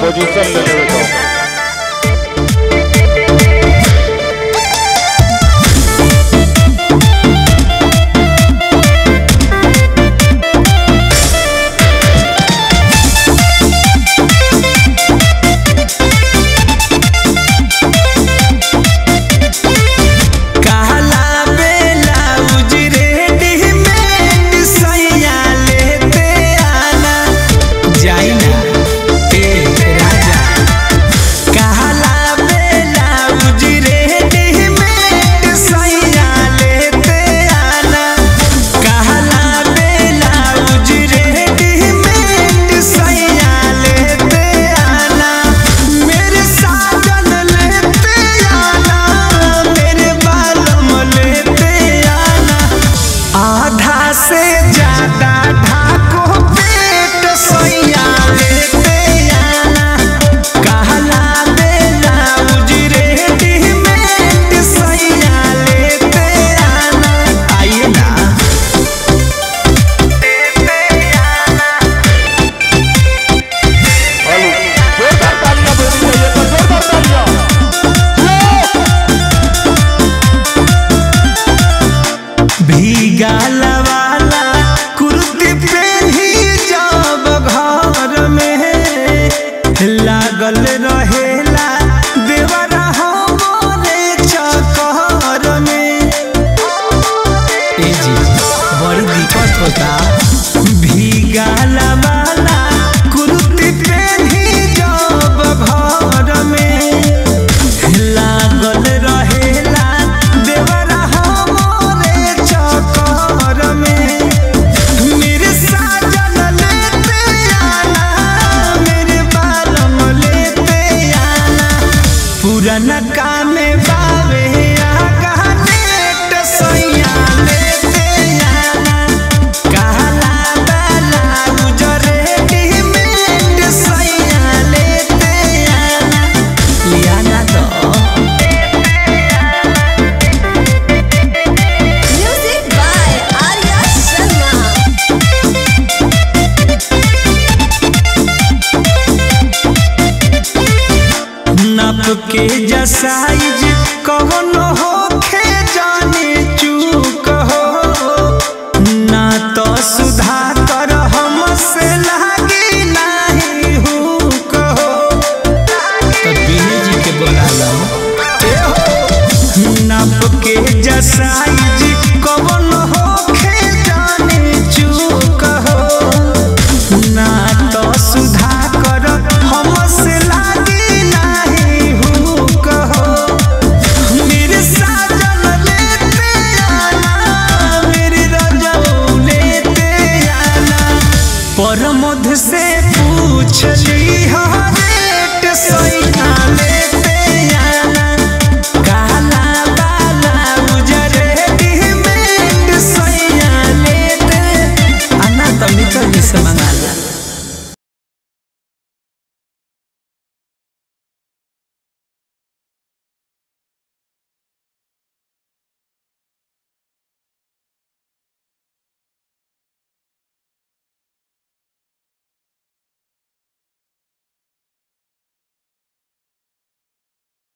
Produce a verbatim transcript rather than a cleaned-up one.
Position ले ले तो वाला कुर्ती पहनी जब घर में लागल रहेला देवरा हमरे चक्कर में। ए जी बड़ी दिक्कत होता। भीगाला वाला कुर्ती पहनी जब घर में लागल रहेला देवरा हमरे चक्कर में। मेरे साजन लेते आना मेरे बालम लेते आना पुराना काम बावे आगा नेट सैया लेते आना कहला बाला गुजरे डिमेंट सैया लेते आना लियाना तो नाप के जसाइज